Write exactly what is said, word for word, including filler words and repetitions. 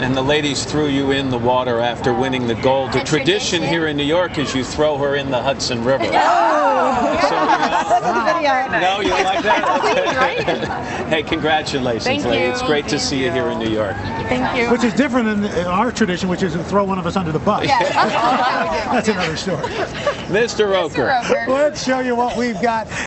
and the ladies threw you in the water after winning the gold. The tradition, tradition here in New York is you throw her in the Hudson River. Oh. So, you know, no, you don't like that? Okay. Hey, congratulations, Thank lady. you. It's great to Thank see you. you here in New York. Thank you. Which is different in our tradition, which is to throw one of us under the bus. Yeah. That's another story. Mister Roker. Let's show you what we've got